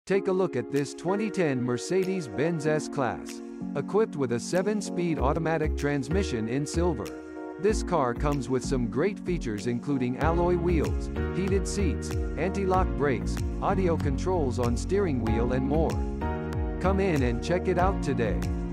Take a look at this 2010 Mercedes-Benz S-Class. Equipped with a 7-speed automatic transmission in silver. This car comes with some great features including alloy wheels, heated seats, anti-lock brakes, audio controls on steering wheel and more. Come in and check it out today.